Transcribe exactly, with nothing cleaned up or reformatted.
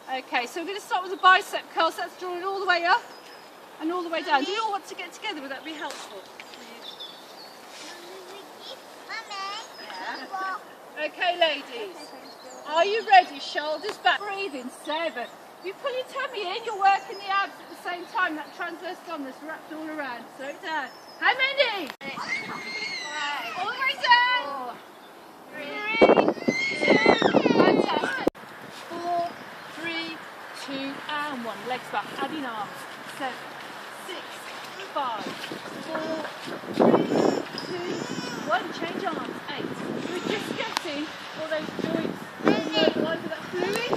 Okay, so we're going to start with the bicep curls. That's drawing all the way up and all the way down. Do you all want to get together? Would that be helpful? Yeah. Okay, ladies. Are you ready? Shoulders back. Breathe in. Seven. You pull your tummy in, you're working the abs at the same time. That transverse abdominis wrapped all around. Slow it down. How many? All the way down. Four, three, two, fantastic. Four, three, two, and one. Legs back. Adding arms. Seven, six, five, four, three, two, one. Change arms. Eight. We're just getting all those joints, all those lines of that fluid.